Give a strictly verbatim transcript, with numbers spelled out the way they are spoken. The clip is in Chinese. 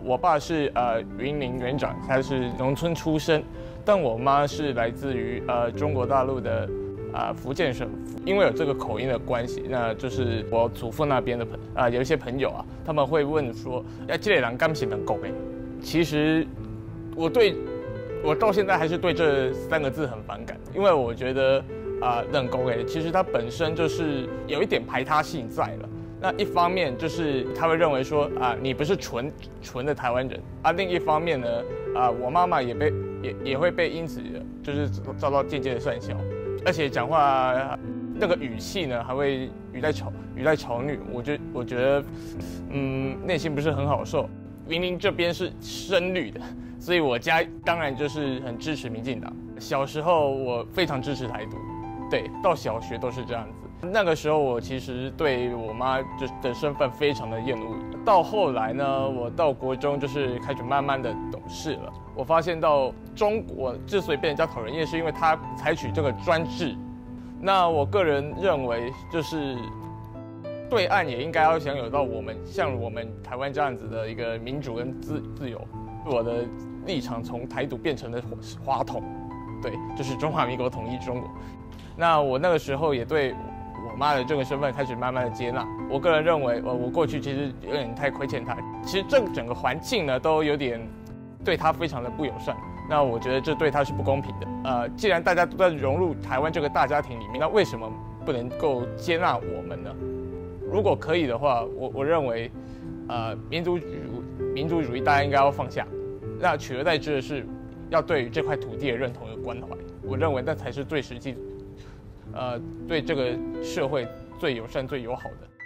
我爸是呃云林园长，他是农村出身，但我妈是来自于呃中国大陆的啊、呃、福建省。因为有这个口音的关系，那就是我祖父那边的朋啊、呃、有一些朋友啊，他们会问说，哎，这类人敢是能够哎？其实我对我到现在还是对这三个字很反感，因为我觉得啊冷沟哎，其实它本身就是有一点排他性在了。那一方面就是他会认为说啊，你不是纯纯的台湾人啊；另一方面呢，啊，我妈妈也被也也会被因此就是遭到间接的算笑，而且讲话那个语气呢，还会语带嘲语带嘲女，我觉我觉得，嗯，内心不是很好受。云林这边是深绿的，所以我家当然就是很支持民进党。小时候我非常支持台独，对，到小学都是这样子。那个时候我其实对我妈的身份非常的厌恶，到后来呢，我到国中就是开始慢慢的懂事了。我发现到中国之所以被人家讨人厌，是因为它采取这个专制。那我个人认为，就是对岸也应该要享有到我们像我们台湾这样子的一个民主跟自自由。我的立场从台独变成了华统，对，就是中华民国统一中国。那我那个时候也对我妈的这个身份开始慢慢的接纳。我个人认为，呃，我过去其实有点太亏欠她。其实这整个环境呢，都有点对她非常的不友善。那我觉得这对她是不公平的。呃，既然大家都在融入台湾这个大家庭里面，那为什么不能够接纳我们呢？如果可以的话，我我认为，呃，民族主民族主义大家应该要放下。那取而代之的是，要对于这块土地的认同和关怀。我认为那才是最实际。呃，对这个社会最友善、最友好的。